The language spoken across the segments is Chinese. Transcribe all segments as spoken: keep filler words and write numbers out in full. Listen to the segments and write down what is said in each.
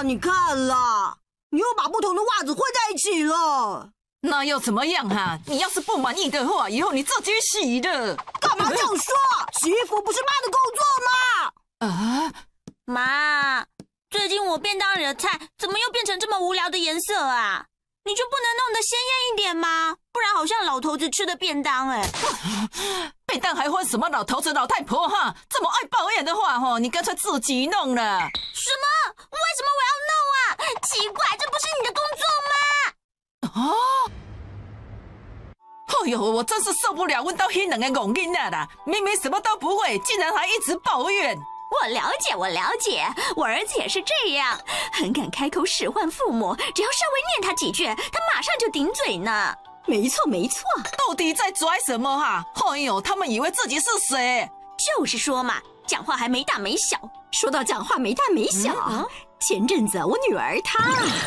啊，你看啦，你又把不同的袜子混在一起了。 那又怎么样啊？你要是不满意的话，以后你自己洗的。 干嘛这样说？洗衣服不是妈的工作吗？ 啊， 妈，最近我便当里的菜怎么又变成这么无聊的颜色啊？你就不能弄得鲜艳一点吗？不然好像老头子吃的便当哎。 便当还分什么老头子老太婆哈？这么爱抱怨的话哈，你干脆自己弄了。 什么？为什么我要弄啊？奇怪，这不是你的工作吗？ 哦，哎呦，我真是受不了问到黑两个戆囡仔啦！明明什么都不会，竟然还一直抱怨。 我了解，我了解，我儿子也是这样，很敢开口使唤父母，只要稍微念他几句，他马上就顶嘴呢。 没错，没错。 到底在拽什么哈？哎呦，他们以为自己是谁？ 就是说嘛，讲话还没大没小。 说到讲话没大没小，嗯、前阵子我女儿她。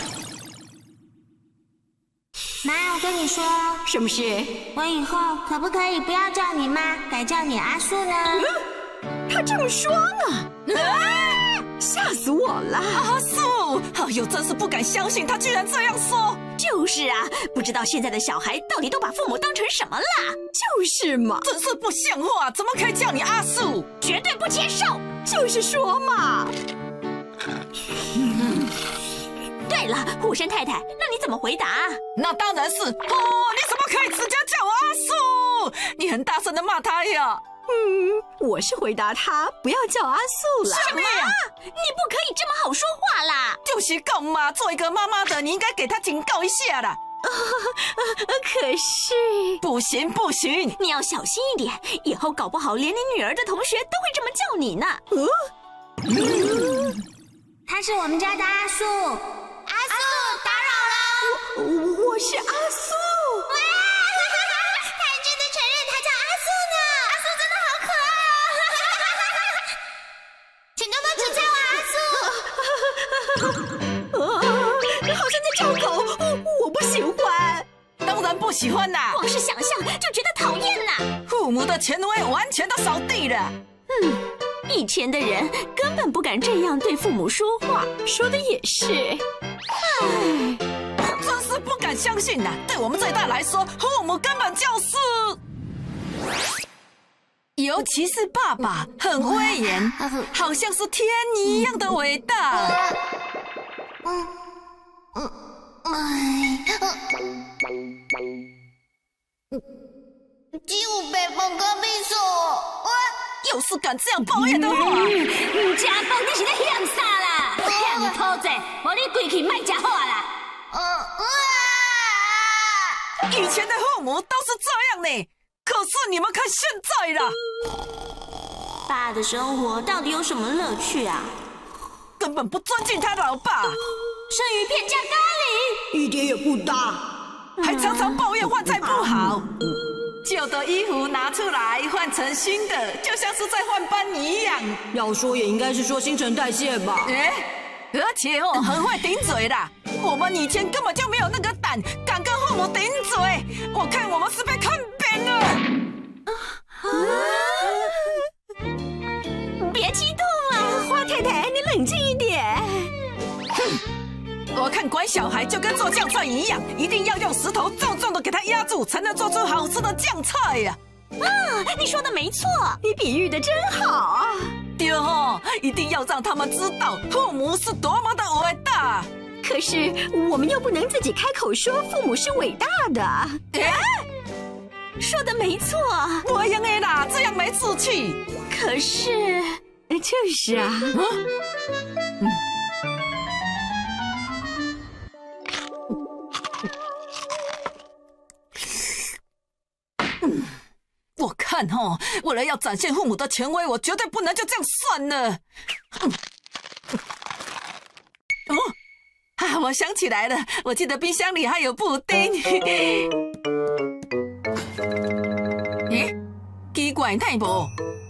妈，我跟你说， 什么事？ 我以后可不可以不要叫你妈，改叫你阿素呢？ 嗯、他这么说呢？啊！吓死我了！ 阿素，哎呦，真是不敢相信，他居然这样说。 就是啊，不知道现在的小孩到底都把父母当成什么了？ 就是嘛， 真是不像话，怎么可以叫你阿素？ 绝对不接受！ 就是说嘛。 嗯对了，虎山太太，那你怎么回答？ 那当然是哦，你怎么可以直接叫我阿素？你很大声的骂他呀！ 嗯，我是回答他不要叫阿素了。 什么呀？你不可以这么好说话啦！ 就是讲嘛，做一个妈妈的，你应该给他警告一下啦。 啊啊、可是不行不行， 你要小心一点，以后搞不好连你女儿的同学都会这么叫你呢。 嗯， 嗯他是我们家的阿素。阿素，打扰了。 我我是阿素。 哇，他真的承认他叫阿素呢。阿素真的好可爱哦。请多多指教我阿素。 啊，好像在叫狗，我不喜欢。 当然不喜欢啦， 光是想象就觉得讨厌呐。 父母的权威完全都扫地了。 嗯。以前的人根本不敢这样对父母说话， 说的也是。 唉， 真是不敢相信呐！对我们这一代来说，父母根本就是，尤其是爸爸，很威严，好像是天一样的伟大。 嗯嗯哎，只有白饭跟味噌。 要是敢这样抱怨的话， 唔吃饭你是在嫌啥啦？嫌土济，我你跪去卖吃好啦。 嗯啊！以前的父母都是这样呢，可是你们看现在啦， 爸的生活到底有什么乐趣啊？ 根本不尊敬他老爸， 生鱼片加咖喱， 一点也不大， 还常常抱怨换菜不好。旧的衣服拿出来换成新的，就像是在换班一样。 要说也应该是说新陈代谢吧。 哎，而且哦，很会顶嘴啦。我们以前根本就没有那个胆，敢跟父母顶嘴。我看我们是被看扁了。 啊！别激动了， 花太太，你冷静一点。 哼。我看管小孩就跟做酱菜一样，一定要用石头重重的给它压住，才能做出好吃的酱菜呀！ 啊，你说的没错， 你比喻的真好。 对哦，一定要让他们知道父母是多么的伟大。 可是我们又不能自己开口说父母是伟大的。 哎， 说的没错， 我用的啦，这样没志气。 可是， 就是啊。 嗯。我看哦，为了要展现父母的权威，我绝对不能就这样算了。嗯、哦，啊，我想起来了，我记得冰箱里还有布丁。咦，奇怪，太无。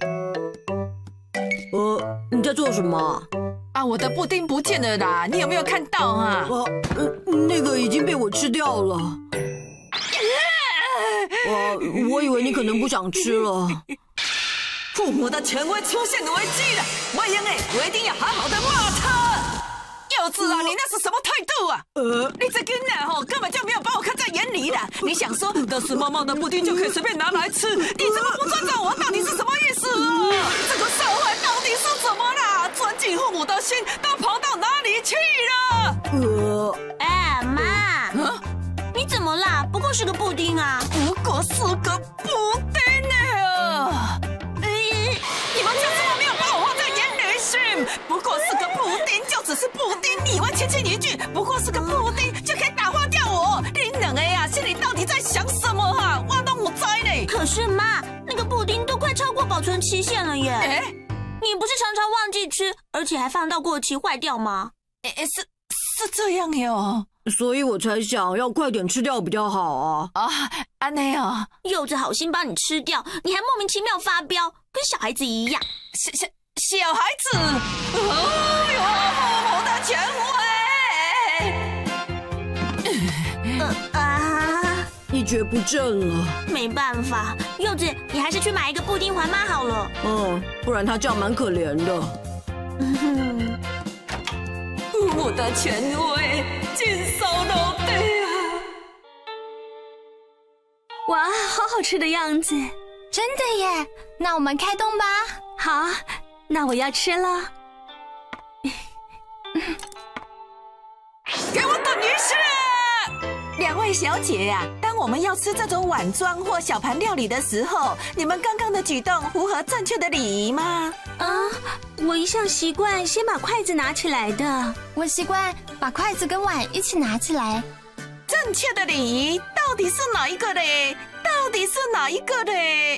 呃，你在做什么？ 啊，我的布丁不见了啦！你有没有看到啊？ 呃，那个已经被我吃掉了。我我以为你可能不想吃了。 父母的权威出现危机了，我英哎，我一定要好好的骂他。哟， 儿子啊，你那是什么态度啊？呃，你这个人吼根本就没有把我看在眼里啦！你想说的是妈妈的布丁就可以随便拿来吃？你怎么不尊重我？到底是什么意思啊？这个社会到底是怎么啦？尊敬父母的心都跑到哪里去了？ 呃，哎，妈，啊，你怎么啦？不过是个布丁啊！ 不过是个布丁啊！呃，你们就这么没有把我放在眼里是？不过是个布丁，就只是布丁，你以为轻轻一句不过是个布丁就可以打发掉我？你两个呀，心里到底在想什么啊？我都不知呢。 可是妈，那个布丁都快超过保存期限了耶！ 哎， 你不是常常忘记吃，而且还放到过期坏掉吗？ 哎，是是这样哟。 所以我才想要快点吃掉比较好啊！ 啊，安内哦， 柚子好心帮你吃掉，你还莫名其妙发飙，跟小孩子一样。 小小小孩子，哎呦，父母的权威！ 呃啊， 一蹶不振了。 没办法，柚子，你还是去买一个布丁还妈好了。 嗯，不然他这样蛮可怜的。 嗯哼。 父母的权威，尽收到底啊！ 哇，好好吃的样子， 真的耶！那我们开动吧。 好，那我要吃了。 给我等一下！两位小姐呀、啊，当我们要吃这种碗装或小盘料理的时候，你们刚刚的举动符合正确的礼仪吗？ 啊，我一向习惯先把筷子拿起来的。 我习惯把筷子跟碗一起拿起来。 正确的礼仪到底是哪一个嘞？到底是哪一个嘞？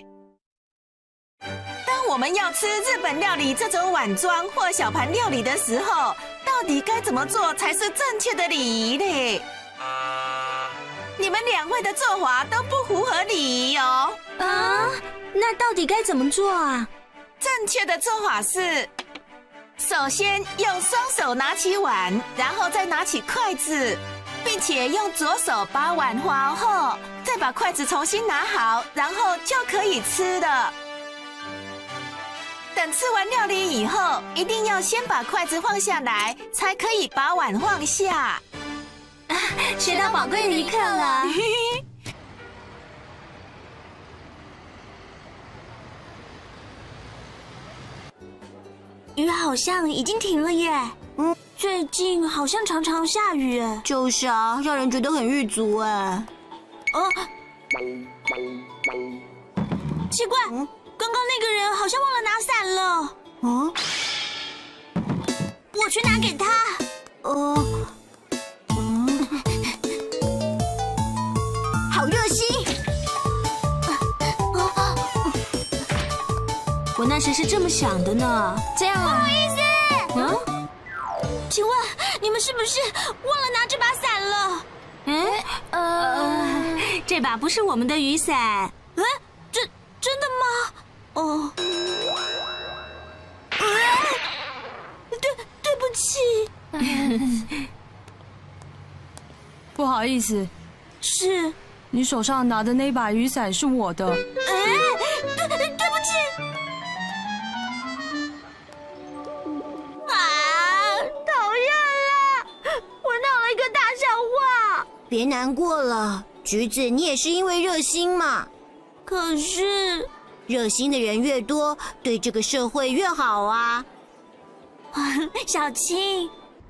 当我们要吃日本料理这种碗装或小盘料理的时候，到底该怎么做才是正确的礼仪嘞？你们两位的做法都不符合礼仪哦。 啊，那到底该怎么做啊？ 正确的做法是，首先用双手拿起碗，然后再拿起筷子，并且用左手把碗划后，再把筷子重新拿好，然后就可以吃了。等吃完料理以后，一定要先把筷子放下来，才可以把碗放下。 啊，学到宝贵的一课了。 雨好像已经停了耶。嗯，最近好像常常下雨。 就是啊，让人觉得很郁卒哎。 哦，奇怪，嗯、刚刚那个人好像忘了拿伞了。嗯，我去拿给他。 呃，嗯，好热心。 我那时是这么想的呢。 这样啊， 不好意思。 嗯， 请问你们是不是忘了拿这把伞了？ 嗯，呃，这把不是我们的雨伞。 哎，真真的吗？哦，哎，对对不起。 不好意思， 是你手上拿的那把雨伞是我的。 哎，对对对不起。啊，讨厌了！我闹了一个大笑话。 别难过了，橘子，你也是因为热心嘛。 可是， 热心的人越多，对这个社会越好啊。 小青，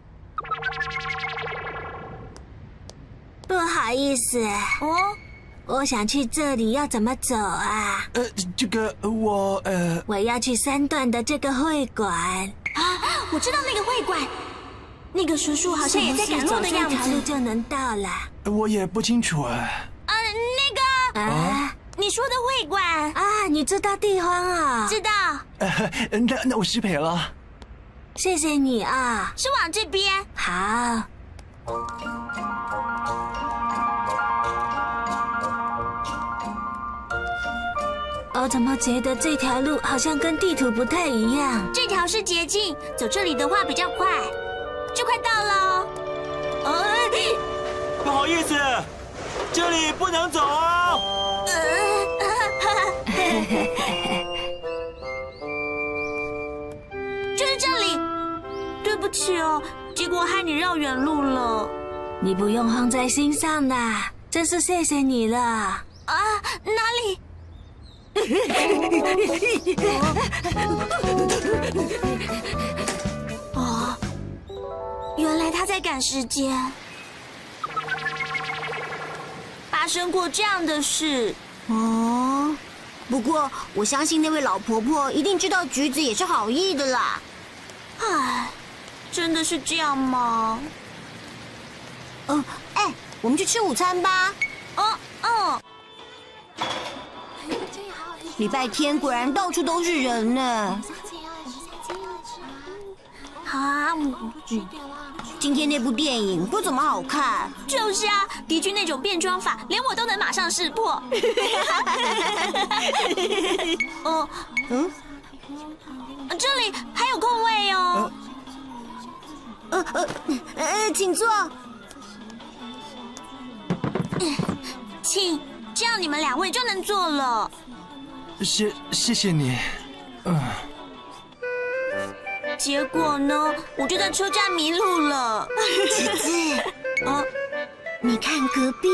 不好意思， 哦， 我想去这里，要怎么走啊？ 呃，这个我呃， 我要去三段的这个会馆。 啊，我知道那个会馆，那个叔叔好像也在赶路的样走这条路子。 就能到了。 我也不清楚啊。 啊，那个啊你说的会馆， 啊，你知道地方啊？ 知道呃，那那我失陪了。 谢谢你啊。 是往这边。 好。我怎么觉得这条路好像跟地图不太一样？ 这条是捷径，走这里的话比较快，就快到了。哎， 不好意思，这里不能走啊！ 就是这里。对不起哦， 结果害你绕远路了。 你不用放在心上的，真是谢谢你了。 啊，哪里？哦，原来他在赶时间。发生过这样的事哦。不过我相信那位老婆婆一定知道橘子也是好意的啦。 唉，真的是这样吗？ 嗯，哎，我们去吃午餐吧。 哦哦。 礼拜天果然到处都是人呢。 啊， 今天那部电影不怎么好看。 就是啊，敌军那种变装法，连我都能马上识破。哦，嗯，这里还有空位哦。 呃呃呃，请坐。 请，这样你们两位就能坐了。 谢谢谢你。嗯。 结果呢，我就在车站迷路了。 橘子， 啊， 你看隔壁。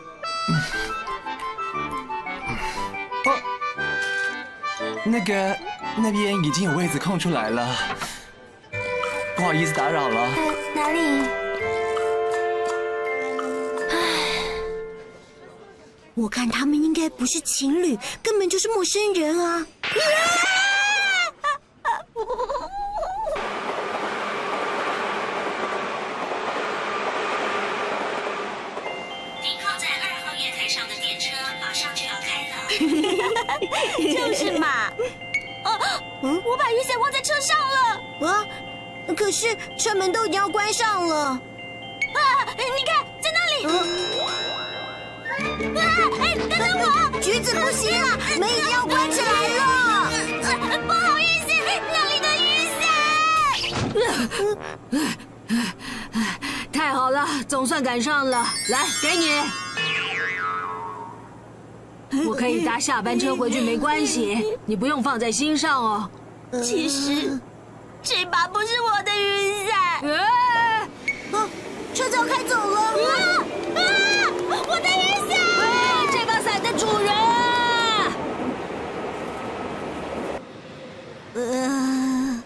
哦，那个那边已经有位子空出来了，不好意思打扰了。 呃，哪里？ 我看他们应该不是情侣，根本就是陌生人啊！ 停靠在二号月台上的电车马上就要开了。 就是嘛。哦，嗯，我把雨伞忘在车上了。 啊，可是车门都已经要关上了。 啊，你看，在那里。嗯啊！哎，等等我！ 橘子不行了，门已经要关起来了。 不好意思，那里的雨伞。太好了，总算赶上了。来，给你。我可以搭下班车回去，没关系，你不用放在心上哦。 其实，这把不是我的雨伞。 啊！啊！车子要开走了。啊！ 啊！我的雨伞！ 哎，这把伞的主人啊！ 呃。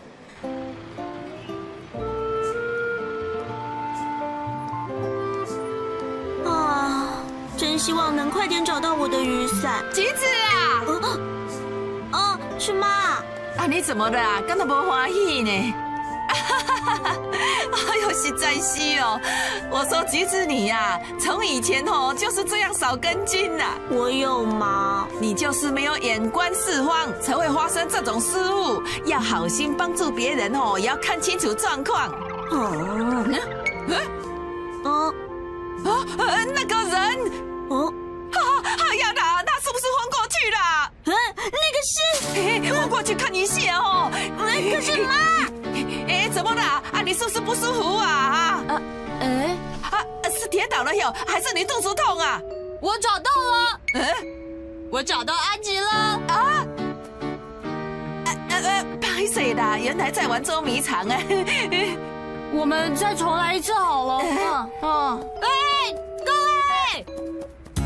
啊！真希望能快点找到我的雨伞。 橘子啊！ 哦，哦，是妈。 啊，你怎么了啊？敢若无欢喜呢？哎呦，实在是哦！我说橘子你呀、啊，从以前哦就是这样少根筋呐、啊。 我有吗？ 你就是没有眼观四方，才会发生这种失误。要好心帮助别人哦，也要看清楚状况。 哦， 嗯， 哦， 啊，呃，那个人， 哦， 啊，哎呀啦，他是不是昏过去了？ 嗯，那个是， 嘿嘿我过去看一下哦。 可是妈。 哎，怎么了？啊，你是不是不舒服啊？啊， 啊，哎， 啊，是跌倒了哟，还是你肚子痛啊？ 我找到了， 嗯， 我找到阿吉了。 啊，呃呃呃，拍谁啦？原来在玩捉迷藏啊！ 我们再重来一次好了。嗯哦， 哎，各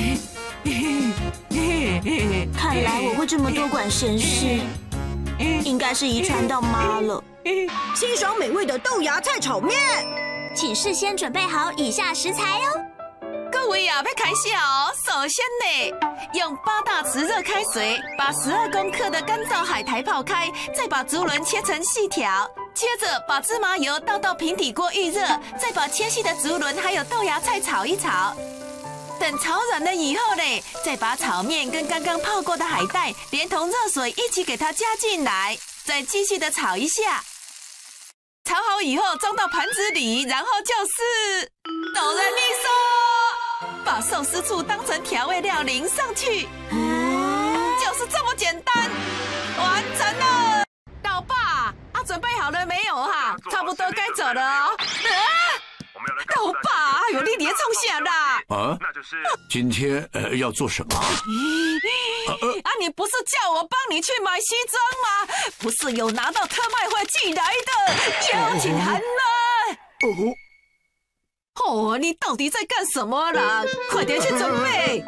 位， 看来我会这么多管闲事，应该是遗传到妈了。 清爽美味的豆芽菜炒面， 请事先准备好以下食材哦。 各位啊，要开始哦。首先呢，用八大匙热开水把十二公克的干燥海苔泡开，再把竹轮切成细条。接着把芝麻油倒到平底锅预热，再把切细的竹轮还有豆芽菜炒一炒。等炒软了以后呢，再把炒面跟刚刚泡过的海带连同热水一起给它加进来，再继续的炒一下。炒好以后装到盘子里，然后就是哆来咪嗦，把寿司醋当成调味料淋上去，就是这么简单，完成了。老爸，啊，准备好了没有哈？差不多该走了哦。啊老爸，哎呦，你连冲下啦！ 啊，那就是今天呃要做什么？ 啊，你不是叫我帮你去买西装吗？不是有拿到特卖会寄来的邀请函吗？ 哦，你到底在干什么啦？快点去准备！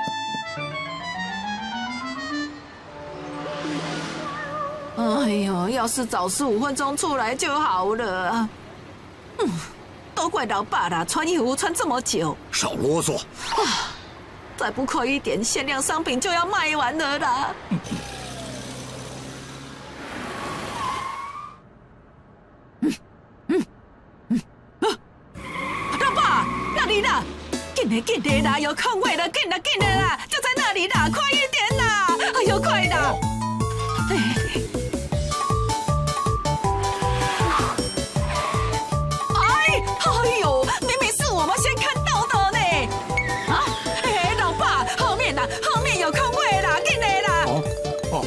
哎呦，要是早十五分钟出来就好了。嗯，都怪老爸啦，穿衣服穿这么久。 少啰嗦！ 啊，再不快一点，限量商品就要卖完了啦。嗯嗯嗯啊！老爸，那里啦！进来进来啦，有空位了，进来进来啦，就在那里啦，快一点啦！哎呦，快啦！哎。哎呦，明明是我们先看到的呢！啊，哎，老爸，后面啦，后面有空位啦，进来啦！哦哦。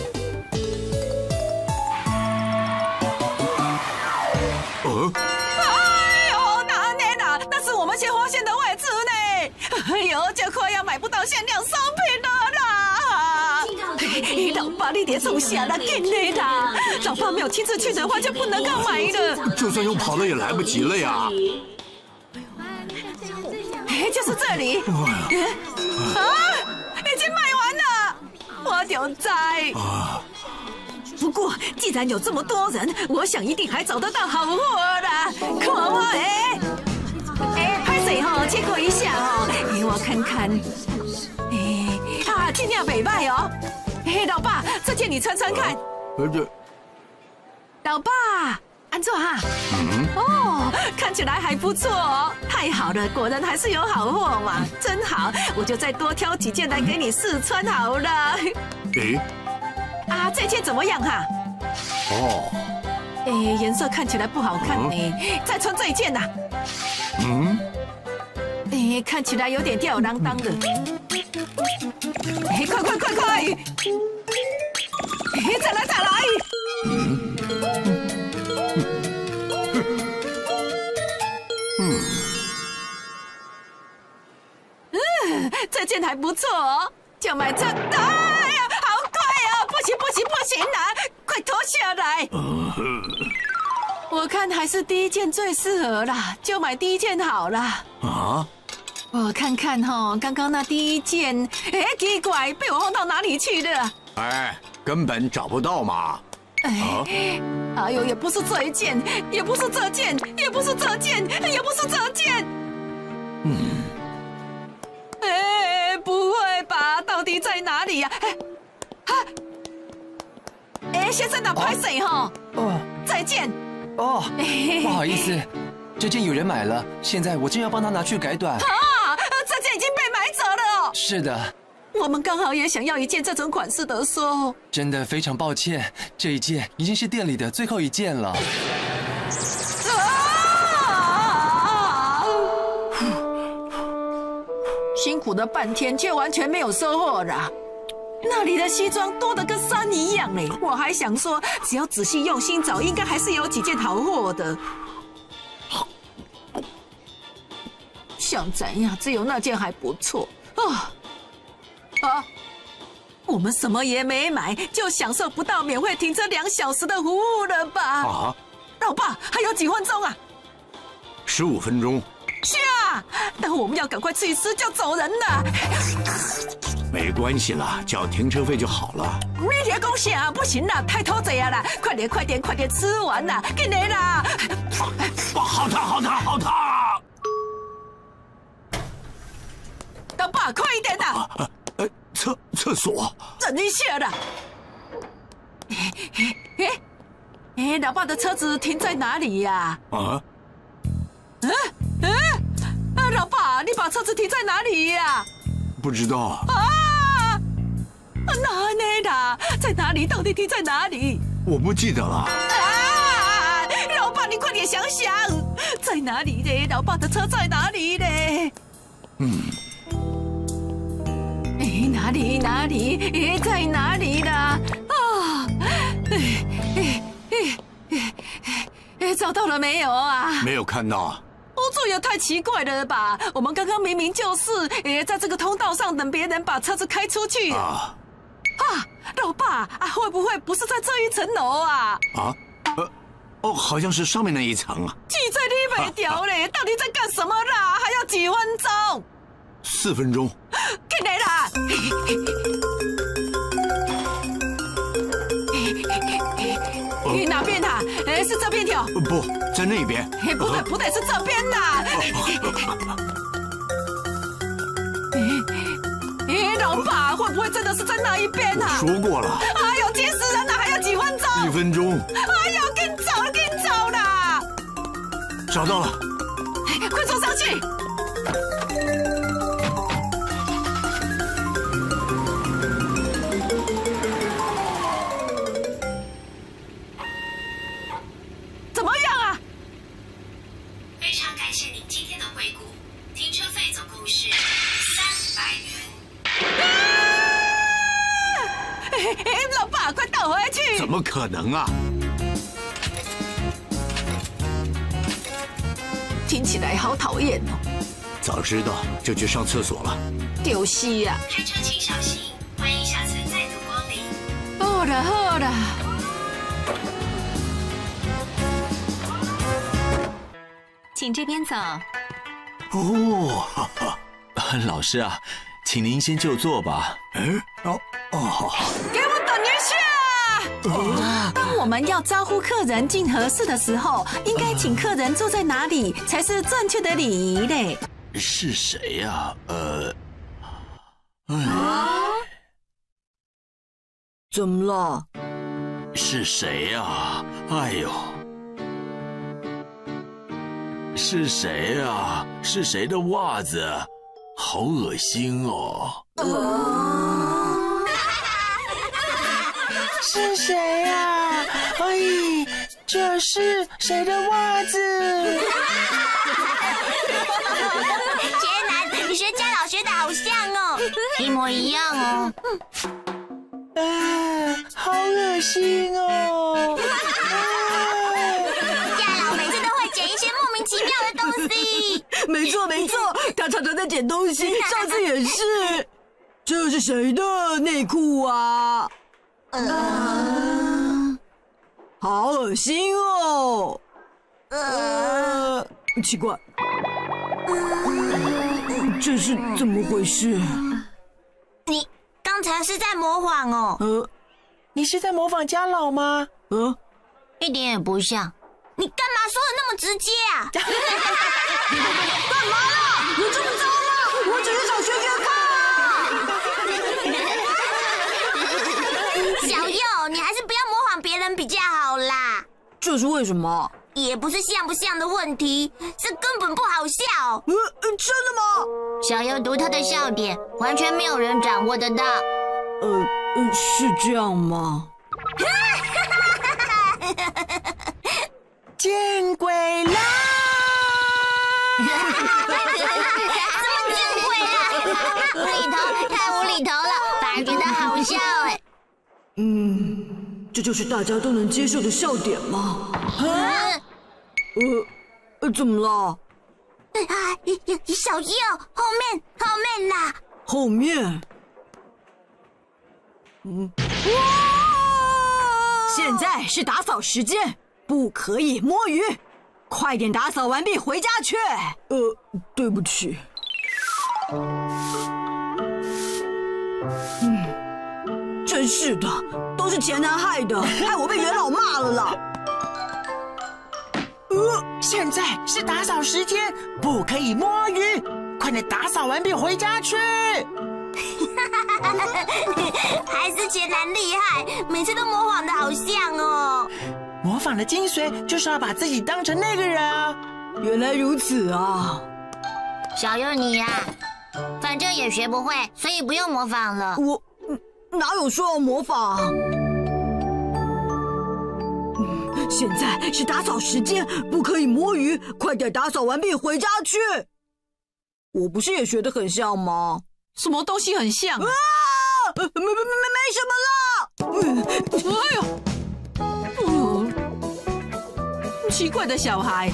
呃。哎呦，哪里啦？那是我们先发现的位置呢！哎呦，就快要买不到限量商品了啦！老爸，你别冲下啦，进来啦！老爸没有亲自去的话，就不能够买了。 就算用跑了也来不及了呀！ 哎，就是这里。啊，已经卖完了，我就在。啊。不过，既然有这么多人，我想一定还找得到好货啦。看我哎，哎，拍水哈，切过一下哦，给我看看。哎，啊，尽量美卖哦。哎，老爸，这件你穿穿看。呃，这。老爸。安坐哈，嗯、哦，看起来还不错哦，太好了，果然还是有好货嘛，真好，我就再多挑几件来给你试穿好了。诶，啊，这件怎么样哈？哦，哎，颜色看起来不好看呢，嗯、再穿这一件呐。嗯，哎，看起来有点吊儿郎当的。哎，快快快快！哎，再来再来！嗯。嗯，这件还不错哦，就买这。哎呀，好贵哦！不行不行不行啦，快脱下来！我看还是第一件最适合啦，就买第一件好啦。啊？我看看哈，刚刚那第一件，哎，奇怪，被我放到哪里去了？ 哎，根本找不到嘛。 哎，哎呦，也不是这一件，也不是这件，也不是这件，也不是这件。嗯。哎，不会吧？到底在哪里呀？哎，哈，哎，先生的拍谁哈？哦，再见。 哦，不好意思，这件有人买了，现在我正要帮他拿去改短。 啊，这件已经被买走了哦。 是的。 我们刚好也想要一件这种款式的说。 真的非常抱歉，这一件已经是店里的最后一件了。啊！辛苦了半天，却完全没有收获啦。那里的西装多得跟山一样哎，我还想说，只要仔细用心找，应该还是有几件好货的。想怎样？只有那件还不错啊。啊！我们什么也没买，就享受不到免费停车两小时的服务了吧？啊！老爸，还有几分钟啊？ 十五分钟。 是啊，但我们要赶快吃一吃就走人了。 没关系啦，交停车费就好了。 你别恭喜啊！不行啦，太偷贼啊啦！快点，快点，快点吃完啦！给你啦！ 哇，好烫，好烫，好烫！ 老爸，快一点呐！ 啊呃，厕厕所， 等一下啦！哎哎哎，老爸的车子停在哪里呀？啊？嗯嗯，啊，老爸，你把车子停在哪里呀？ 不知道。 啊？哪里啦？在哪里？到底停在哪里？ 我不记得了。 啊！老爸，你快点想想，在哪里呢？老爸的车在哪里呢？嗯。哎，哪里哪里？哎，在哪里啦？啊！哎哎哎哎哎，找到了没有啊？ 没有看到。 哦，这也太奇怪了吧！我们刚刚明明就是哎，在这个通道上等别人把车子开出去。啊！啊，老爸啊，会不会不是在这一层楼啊？啊？呃， 哦，好像是上面那一层啊。 记在你没掉嘞，到底在干什么啦？还要几分钟？ 四分钟。 进来啦！你哪边啊？哎，是这边条？ 不在那边。 哎，不对，不对，是这边啦。哎，老爸，会不会真的是在那一边啊？ 说过了。 哎呦，急死人了，还要几分钟？ 一分钟。 哎呦，跟走了，跟走啦！ 找到了。 快坐上去。怎么样啊？ 非常感谢您今天的惠顾，停车费总共是三百元。 哎，老爸，快倒回去！ 怎么可能啊？ 听起来好讨厌哦。 早知道就去上厕所了。 丢西呀！ 开车请小心，欢迎下次再度光临。 好了好了。 请这边走。 哦，哈哈， 老师啊，请您先就座吧。 嗯，哦哦， 给我等一下。当我们要招呼客人进合适的时候，应该请客人坐在哪里才是正确的礼仪嘞？ 是谁呀？呃，哎， 怎么了？ 是谁呀？哎呦！是谁啊？是谁的袜子？好恶心哦！ 是谁啊？哎，这是谁的袜子？ 天哪，你学家老学的好像哦，一模一样哦。 啊，好恶心哦！ 奇妙的东西， 没错没错，他常常在捡东西，上次也是。这是谁的内裤啊？呃，好恶心哦。呃，奇怪，这是怎么回事？ 你刚才是在模仿哦？ 呃，你是在模仿家老吗？ 呃， 一点也不像。你干嘛说的那么直接啊？干嘛啦？有这么糟吗？我只是想学学看。 小佑，你还是不要模仿别人比较好啦。 这是为什么？ 也不是像不像的问题，是根本不好笑。 呃，真的吗？ 小佑独特的笑点，完全没有人掌握得到。 呃，是这样吗？ 见鬼啦！ 怎么见鬼啦？无厘头，太无厘头了，反而觉得好笑哎。 嗯，这就是大家都能接受的笑点吗？ 呃， 呃，怎么了？ 小佑，后面，后面啦！ 后面。嗯。现在是打扫时间。不可以摸鱼，快点打扫完毕回家去。呃，对不起。嗯，真是的，都是钱男害的，害我被元老骂了啦。 呃，现在是打扫时间，不可以摸鱼，快点打扫完毕回家去。 还是钱男厉害，每次都模仿的好像哦。 模仿的精髓就是要把自己当成那个人啊！ 原来如此啊！ 小佑你呀、啊，反正也学不会，所以不用模仿了。 我哪有说要模仿？嗯，现在是打扫时间，不可以摸鱼，快点打扫完毕回家去。我不是也学得很像吗？ 什么东西很像啊？ 啊没没没没什么啦！嗯， 哎呦！奇怪的小孩。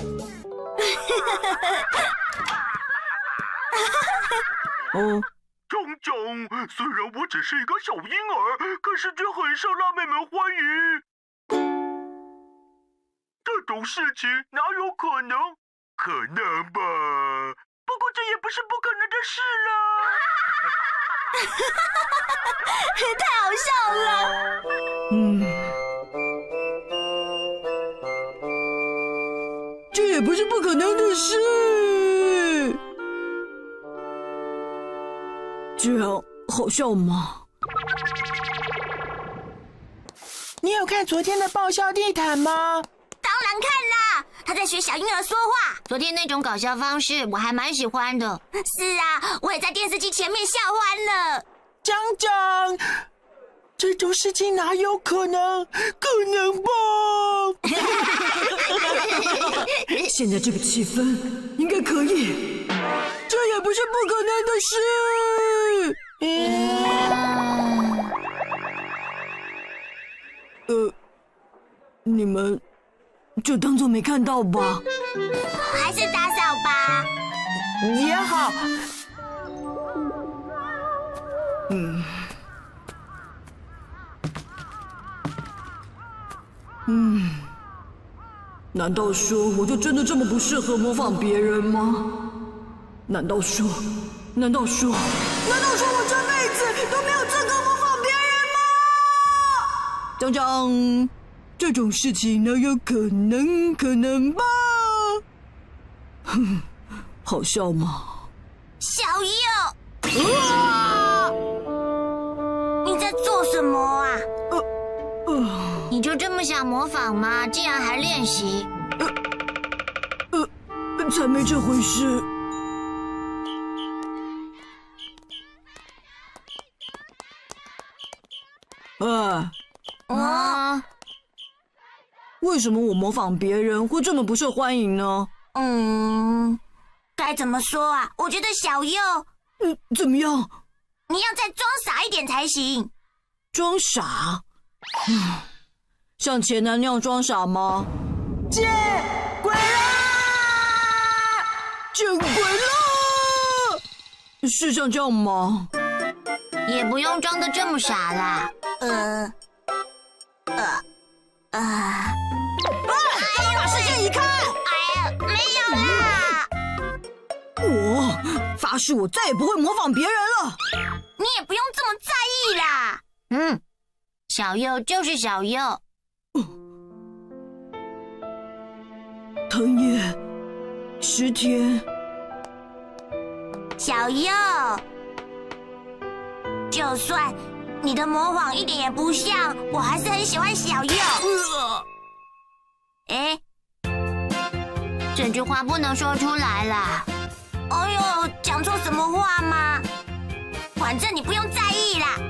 哦， 炯炯，虽然我只是一个小婴儿，可是却很受辣妹们欢迎。 这种事情哪有可能？可能吧，不过这也不是不可能的事了。 太好笑了。 嗯，这也不是不可能的事。这样好笑吗？ 你有看昨天的爆笑地毯吗？ 当然看啦，他在学小婴儿说话。昨天那种搞笑方式我还蛮喜欢的。是啊，我也在电视机前面笑欢了。 张张，这种事情哪有可能？可能吧？ 现在这个气氛应该可以，这也不是不可能的事。 嗯， 呃，你们就当作没看到吧。 还是打扫吧。 也好。 嗯。嗯，难道说我就真的这么不适合模仿别人吗？难道说，难道说，难道说我这辈子都没有资格模仿别人吗？张张，这种事情哪有可能？可能吧？哼，好笑吗？ 小佑，啊、你在做什么啊？呃呃。你就这么想模仿吗？竟然还练习？ 呃呃，才没这回事。哎， 啊， 为什么我模仿别人会这么不受欢迎呢？ 嗯，该怎么说啊？我觉得小佑， 嗯，怎么样？ 你要再装傻一点才行。 装傻？嗯。像前男那样装傻吗？ 见鬼啦！ 见鬼啦！是像这样吗？ 也不用装得这么傻啦。呃，呃，呃，啊！ 赶紧把视线移开！ 哎呀，没有啦！ 我发誓，我再也不会模仿别人了。 你也不用这么在意啦。嗯，小佑就是小佑。 藤野，石田， 小佑，就算你的模仿一点也不像，我还是很喜欢小佑。哎、呃，这句话不能说出来啦。哎呦，讲错什么话吗？反正你不用在意啦。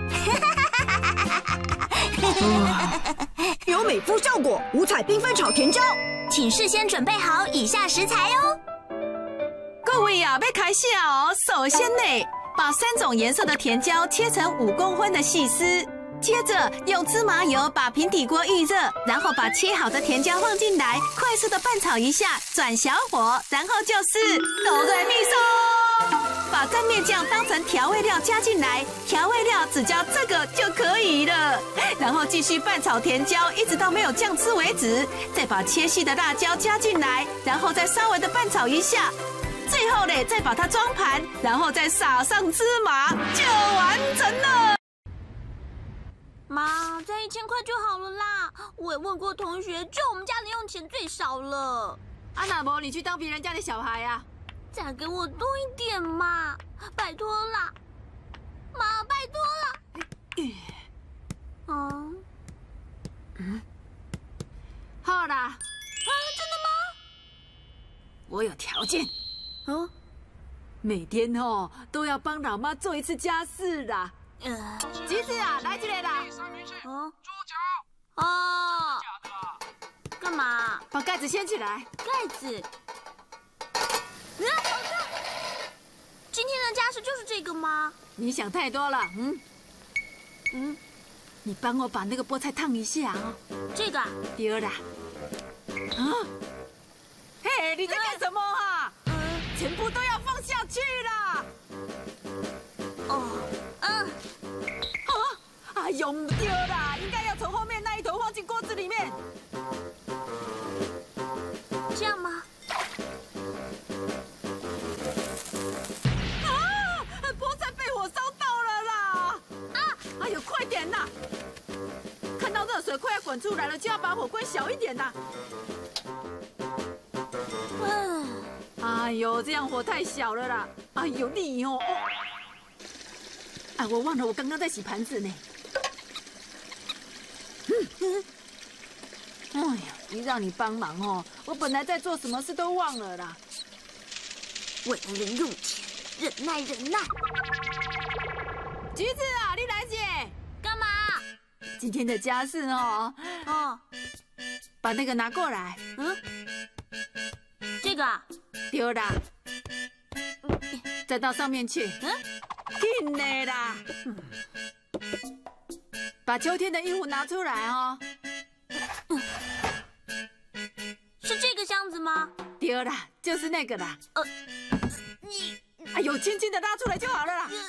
有美肤效果，五彩缤纷炒甜椒， 请事先准备好以下食材哦。 各位呀、啊，要开始哦。首先呢，把三种颜色的甜椒切成五公分的细丝，接着用芝麻油把平底锅预热，然后把切好的甜椒放进来，快速的拌炒一下，转小火，然后就是哆来咪嗦。把蘸面酱当成调味料加进来，调味料只加这个就可以了。然后继续拌炒甜椒，一直到没有酱汁为止。再把切细的辣椒加进来，然后再稍微的拌炒一下。最后呢，再把它装盘，然后再撒上芝麻，就完成了。 妈，才一千块就好了啦！我也问过同学，就我们家零用钱最少了。 阿那伯，你去当别人家的小孩啊？ 再给我多一点嘛，拜托啦，妈，拜托啦。嗯， 嗯，好啦。 啊，真的吗？ 我有条件。 哦， 每天哦都要帮老妈做一次家事啦。 呃， 橘子啊，来这里啦。 哦，哦，干嘛？ 把盖子掀起来。 盖子。啊！今天的家事就是这个吗？ 你想太多了。嗯嗯，你帮我把那个菠菜烫一下啊、 哦。这个？ 对啦。啊！嘿，你在干什么啊？嗯，全部都要放下去啦。 哦，嗯。 啊！哎呦，唔对啦，应该要从后面那一头放进锅子里面。 滚出来了，就要把火关小一点呐。 嗯， 哎呦，这样火太小了啦！哎呦，你哦，啊，我忘了我刚刚在洗盘子呢。嗯，哎呀，一让你帮忙哦，我本来在做什么事都忘了啦。 为了人用钱，忍耐忍耐。 橘子啊，你来姐， 干嘛？ 今天的家事哦， 哦， 把那个拿过来。 嗯，这个啊， 丢啦，再到上面去。 嗯， 进来啦。嗯，把秋天的衣服拿出来哦。 嗯，是这个箱子吗？ 丢啦，就是那个啦。 呃，你， 哎呦，轻轻的拉出来就好了啦。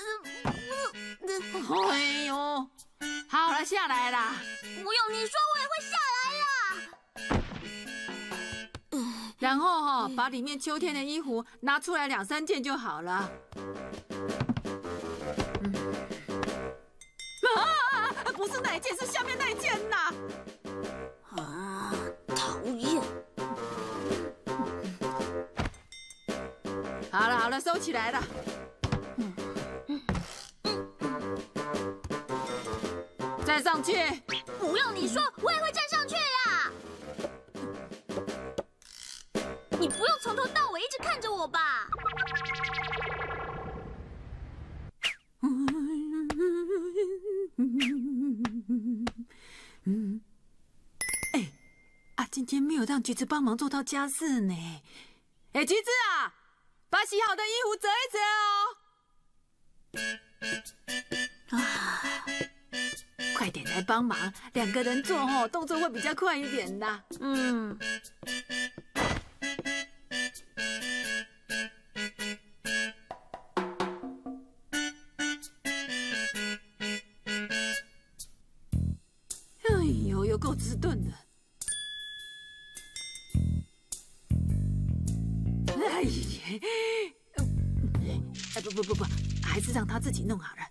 哎呦，好了，下来啦。 不用你说，我也会下来啦。 然后哈、哦，把里面秋天的衣服拿出来两三件就好了。嗯、啊，不是那一件，是下面那一件呐。 啊，讨厌！ 好了好了，收起来了。站上去！ 不用你说，我也会站上去啦。你不用从头到尾一直看着我吧。 哎，啊，今天没有让橘子帮忙做到家事呢。哎，橘子啊，把洗好的衣服折一折哦。啊。快点来帮忙，两个人做哦，动作会比较快一点的。 嗯。 哎呦，有够迟钝的。哎呀，哎不不不不，还是让他自己弄好了。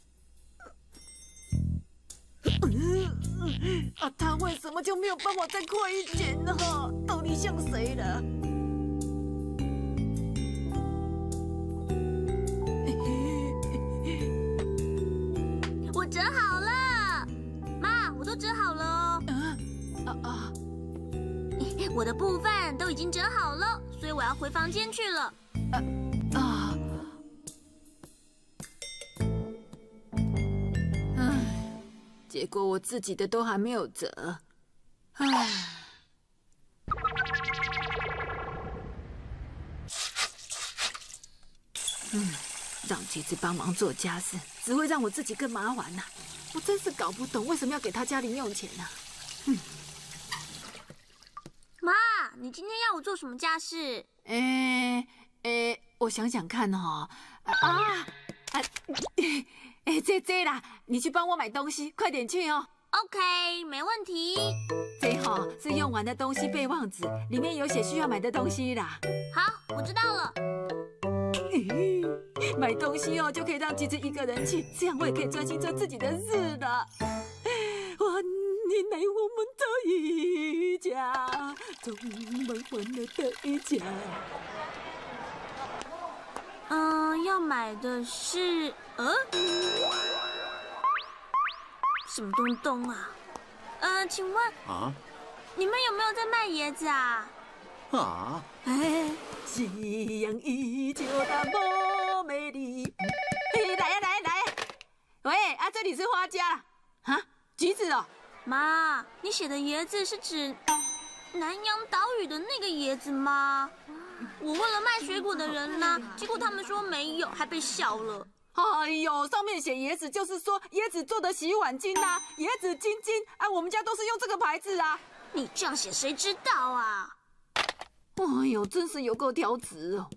啊，他为什么就没有帮我再快一点呢？到底像谁了？ 我折好了，妈，我都折好了哦。 啊啊！ 我的部分都已经折好了，所以我要回房间去了。 啊啊！唉，结果我自己的都还没有折，唉。嗯，让橘子帮忙做家事，只会让我自己更麻烦呐、啊。我真是搞不懂为什么要给他家零用钱呢、啊？嗯。 妈，你今天要我做什么家事？ 诶诶，我想想看哈、哦，啊啊，哎，这这啦，你去帮我买东西，快点去哦。 OK， 没问题。 这哈、哦、是用完的东西备忘纸，里面有写需要买的东西啦。 好，我知道了。 买东西哦，就可以让橘子一个人去，这样我也可以专心做自己的事了。欢迎来我们这一家，充满欢乐的一家。 嗯，要买的是，呃，什么东东啊？呃，请问啊， 你们有没有在卖椰子啊？ 啊！ 哎，夕阳依旧那么美丽。嘿，来呀来呀来呀！喂，啊，这里是花家啦。啊，橘子哦。 妈，你写的椰子是指南洋岛屿的那个椰子吗？我问了卖水果的人呢，结果他们说没有，还被笑了。 哎呦，上面写椰子就是说椰子做的洗碗巾啊，椰子晶晶啊，我们家都是用这个牌子啊。 你这样写谁知道啊？ 哎呦，真是有够挑食哦！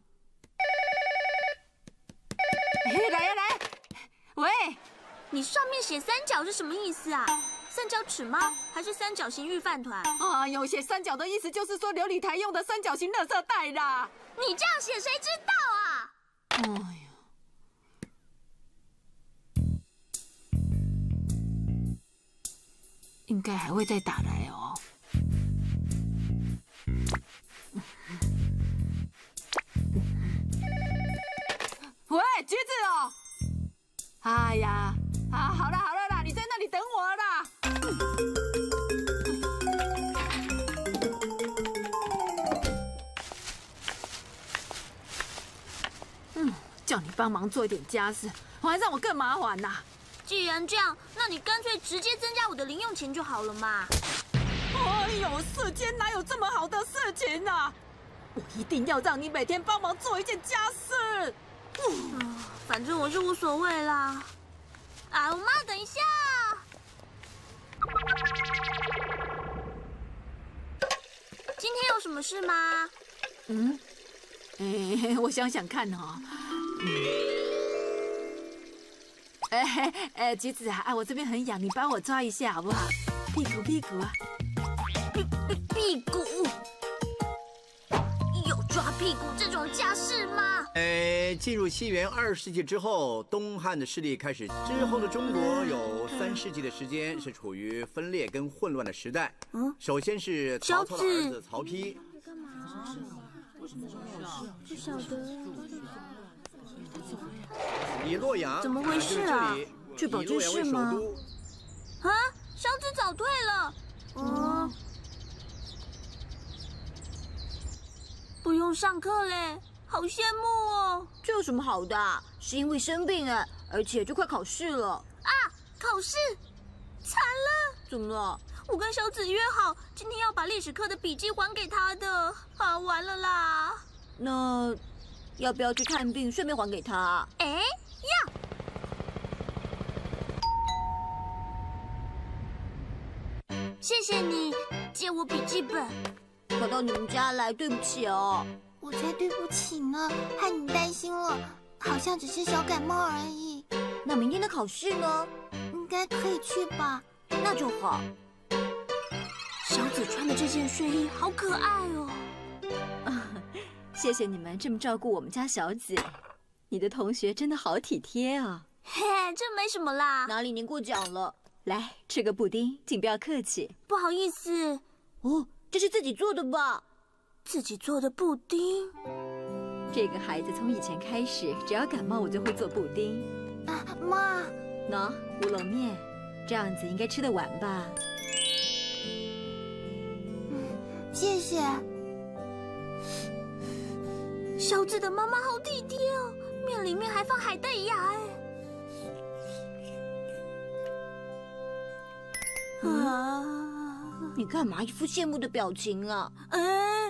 嘿，来呀来！喂， 你上面写三角是什么意思啊？三角尺吗？还是三角形预饭团？ 啊，有写三角的意思就是说流理台用的三角形垃圾袋啦。 你这样写谁知道啊？ 哎呀！ 应该还会再打来哦。喂，橘子哦！哎呀，啊，好了好了啦，你在那里等我啦。嗯，叫你帮忙做一点家事，还让我更麻烦呐。 既然这样，那你干脆直接增加我的零用钱就好了嘛。 哎呦，世间哪有这么好的事情啊！我一定要让你每天帮忙做一件家事。 嗯，反正我是无所谓啦。啊，我妈，等一下。今天有什么事吗？ 嗯，哎，我想想看哦。哎哎，橘子啊，啊，我这边很痒，你帮我抓一下好不好？屁股屁股啊， 屁屁股，有抓屁股这种家事吗？ 呃，进入西元二世纪之后，东汉的势力开始之后的中国有三世纪的时间是处于分裂跟混乱的时代。嗯，首先是曹操的儿子曹丕。 干嘛？为什么不晓得。 以洛阳怎么回事啊？ 去保健室吗？ 啊，小子早退了。哦，不用上课嘞，好羡慕哦。 这有什么好的？是因为生病哎，而且就快考试了。 啊，考试，惨了！ 怎么了？ 我跟小紫约好，今天要把历史课的笔记还给他的。啊，完了啦。 那要不要去看病，顺便还给他？ 哎，要。谢谢你借我笔记本。 跑到你们家来，对不起哦。 我才对不起呢，害你担心了。好像只是小感冒而已。 那明天的考试呢？ 应该可以去吧？ 那就好。 小紫穿的这件睡衣好可爱哦。 啊，谢谢你们这么照顾我们家小紫。你的同学真的好体贴啊。 嘿，这没什么啦。 哪里您过奖了？ 来吃个布丁，请不要客气。 不好意思。 哦，这是自己做的吧？ 自己做的布丁。 这个孩子从以前开始，只要感冒我就会做布丁。 啊，妈。 喏，乌龙面，这样子应该吃得完吧？ 嗯，谢谢。 小紫的妈妈好体贴哦，面里面还放海带芽哎。 啊！你干嘛一副羡慕的表情啊？ 哎，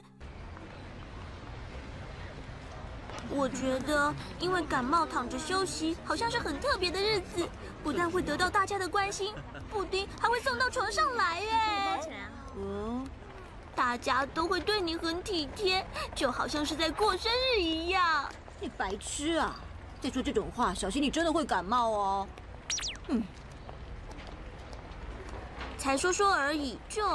我觉得因为感冒躺着休息，好像是很特别的日子，不但会得到大家的关心，布丁还会送到床上来耶。 哦， 大家都会对你很体贴，就好像是在过生日一样。 你白痴啊！再说这种话，小心你真的会感冒哦。嗯。 才说说而已，就……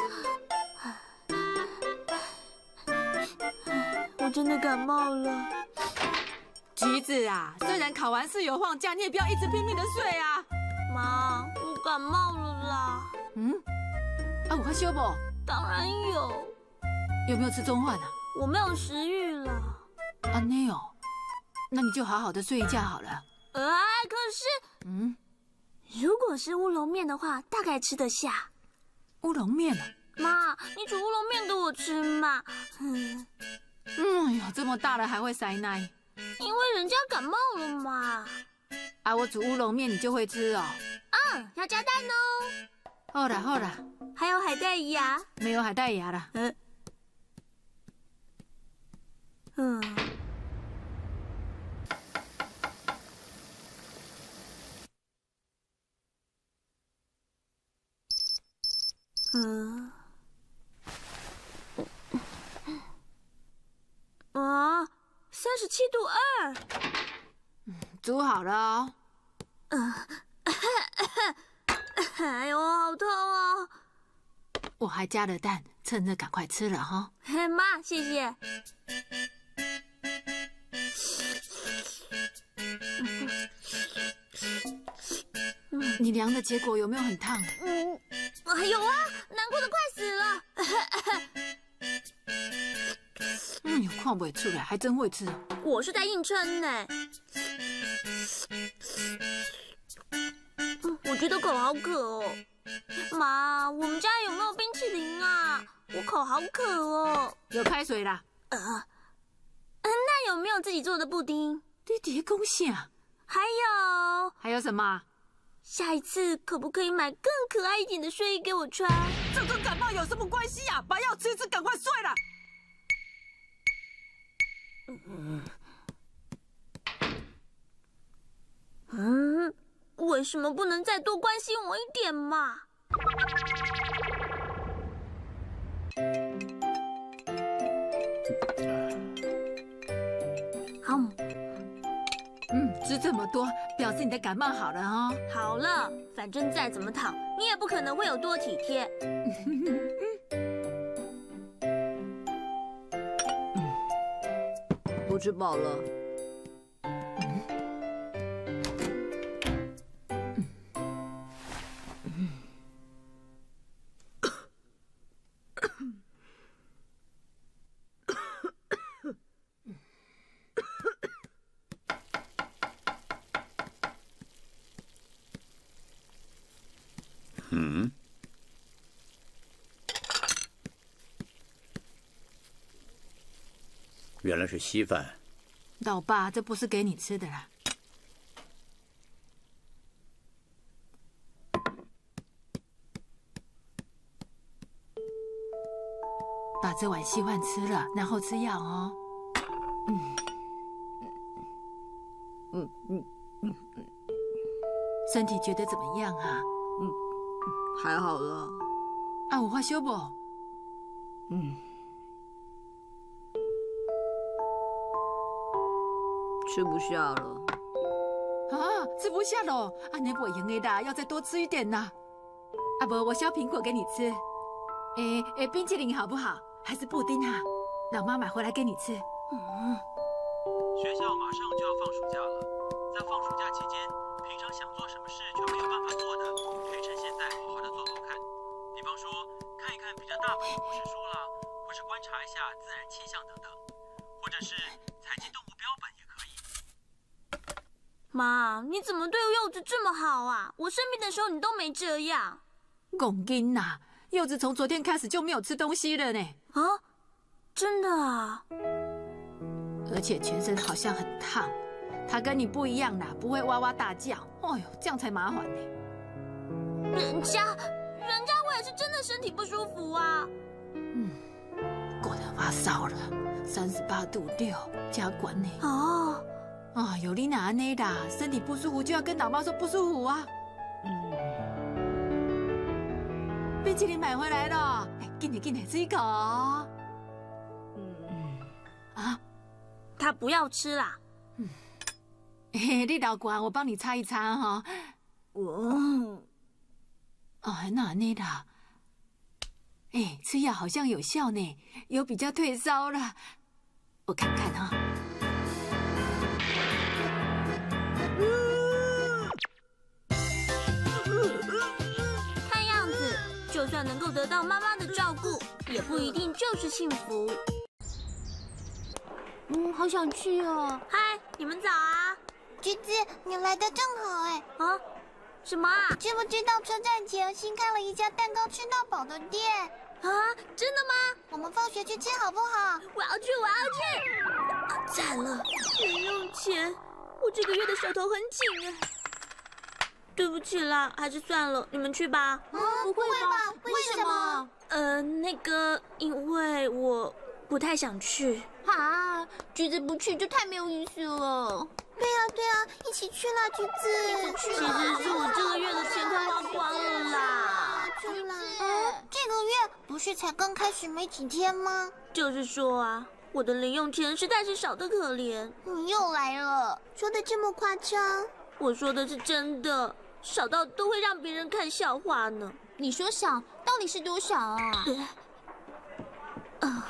我真的感冒了。 橘子啊，虽然考完试有放假，你也不要一直拼命的睡啊。 妈，我感冒了啦。 嗯？啊，有发烧不？ 当然有。 有没有吃中饭啊？ 我没有食欲了。 啊，那哦，那你就好好的睡一觉好了。 哎，可是…… 嗯。 如果是乌龙面的话，大概吃得下。 乌龙面啊？ 妈，你煮乌龙面给我吃嘛。 嗯，哎呦，这么大了还会塞奶？ 因为人家感冒了嘛。 啊，我煮乌龙面你就会吃哦？ 嗯，要加蛋哦。 好啦好啦， 还有海带芽？ 没有海带芽啦。 嗯。嗯。嗯，啊，三十七度二， 煮好了哦。 嗯，哎呦，好痛哦！ 我还加了蛋，趁热赶快吃了哈。 嘿，妈，谢谢。 你量的结果有没有很烫？ 嗯，还啊，有啊，难过的快死了。 嗯，看不出来，还真会吃。 我是在硬撑呢。嗯，我觉得口好渴哦。妈，我们家有没有冰淇淋啊？我口好渴哦。 有开水啦。 呃，那有没有自己做的布丁？ 弟弟恭喜啊！ 还有， 还有什么？ 下一次可不可以买更可爱一点的睡衣给我穿？ 这跟感冒有什么关系呀？把药吃一吃，赶快睡了。 嗯，嗯，为什么不能再多关心我一点嘛？好， 嗯，吃这么多，表示你的感冒好了哦。 好了，反正再怎么讨，你也不可能会有多体贴。 我吃饱了。 嗯，原来是稀饭。 老爸，这不是给你吃的啦。把这碗稀饭吃了，然后吃药哦。嗯，嗯嗯嗯嗯，身体觉得怎么样啊？ 嗯，还好了。 啊，有发烧不？ 嗯。吃不下了啊！吃不下了，啊，那不行的啦，要再多吃一点呐。啊不，我削苹果给你吃。诶诶，冰淇淋好不好？还是布丁啊？老妈买回来给你吃。嗯。 学校马上就要放暑假了，在放暑假期间，平常想做什么事却没有办法做的，可以趁现在好好的做做看。比方说，看一看比较大本的故事书啦，或是观察一下自然气象等等，或者是采集动物标本也可以。 妈，你怎么对柚子这么好啊？我生病的时候你都没这样。 龚金呐，柚子从昨天开始就没有吃东西了呢。 啊，真的啊？ 而且全身好像很烫。他跟你不一样啦，不会哇哇大叫。哎呦，这样才麻烦呢。 人家，人家我也是真的身体不舒服啊。 嗯，果然发烧了，三十八度六，加管呢。 哦。 啊，有你哪安内啦？身体不舒服就要跟老妈说不舒服啊。嗯。冰淇淋买回来了，哎，给你给你吃一口。嗯。啊， 他不要吃啦。 嗯。嘿，你老公，我帮你擦一擦哈。我。哦，那安内啦。哎，吃药好像有效呢，有比较退烧了。我看看哈。 看样子，就算能够得到妈妈的照顾，也不一定就是幸福。 嗯，好想去哦。 嗨，你们早啊！ 橘子，你来的正好哎。 啊？什么啊？ 知不知道车站前新开了一家蛋糕吃到饱的店？ 啊，真的吗？ 我们放学去吃好不好？ 我要去，我要去！啊，惨了，零用钱，我这个月的手头很紧哎。对不起啦，还是算了，你们去吧。 啊，不会吧？为什么？ 呃，那个，因为我不太想去。 啊，橘子不去就太没有意思了。 对啊，对啊，一起去啦，橘子。 一起去。其实是我这个月的钱快花光了啦。 去啦。嗯，这个月不是才刚开始没几天吗？ 就是说啊，我的零用钱实在是少得可怜。 你又来了，说的这么夸张？ 我说的是真的，少到都会让别人看笑话呢。 你说少，到底是多少啊？ 啊。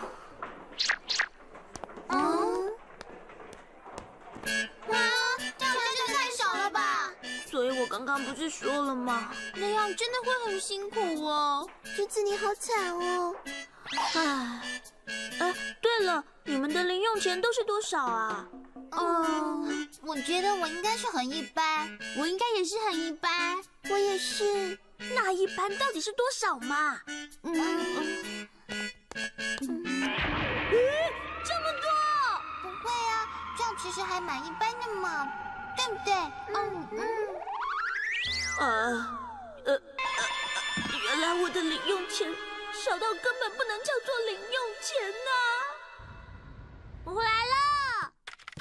嗯。哇，这样真的太少了吧？ 所以我刚刚不是说了吗？ 那样真的会很辛苦哦。橘子，你好惨哦。 唉，哎，对了，你们的零用钱都是多少啊？ 嗯，我觉得我应该是很一般，我应该也是很一般，我也是。 那一般到底是多少嘛？ 嗯，嗯这么多？ 不会啊，这样其实还蛮一般的嘛，对不对？嗯嗯。 呃呃呃，原来我的零用钱少到根本不能叫做零用钱呐！ 我回来了。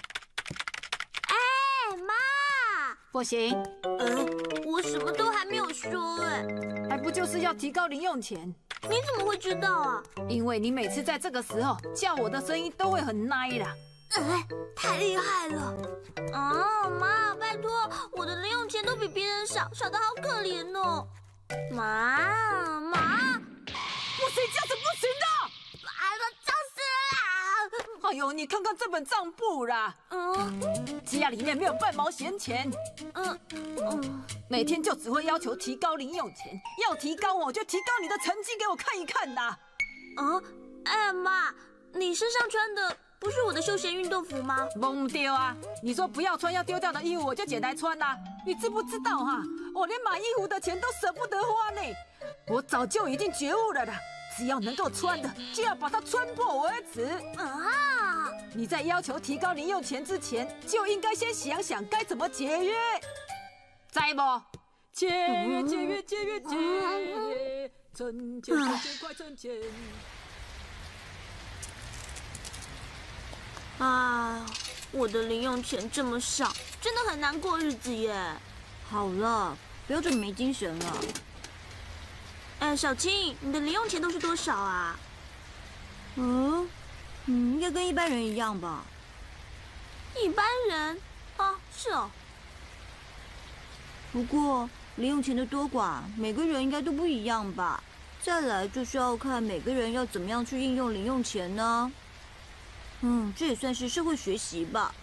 哎，妈！ 不行， 呃，我什么都还没有说哎， 还不就是要提高零用钱？ 你怎么会知道啊？ 因为你每次在这个时候叫我的声音都会很奶啦。 哎，太厉害了！啊，妈，拜托，我的零用钱都比别人少，少得好可怜哦。妈妈， 不行，这样子不行的！ 哎呀，脏死了！ 哎呦，你看看这本账簿啦，嗯，家里面没有半毛闲钱，嗯嗯，每天就只会要求提高零用钱，要提高我就提高你的成绩给我看一看啦。 啊，哎妈，你身上穿的不是我的休闲运动服吗？ 懵丢啊！你说不要穿要丢掉的衣服，我就捡来穿啦。你知不知道哈、啊？我连买衣服的钱都舍不得花呢。我早就已经觉悟了啦，只要能够穿的，就要把它穿破为止。啊！你在要求提高零用钱之前，就应该先想想该怎么节约，知不？节约节约节约节约，存钱存钱快存钱。 啊，我的零用钱这么少，真的很难过日子耶。 好了，不要这么没精神了。 哎，小青，你的零用钱都是多少啊？ 嗯，嗯，应该跟一般人一样吧。 一般人？啊，是哦。 不过零用钱的多寡，每个人应该都不一样吧。再来就是要看每个人要怎么样去应用零用钱呢。嗯，这也算是社会学习吧。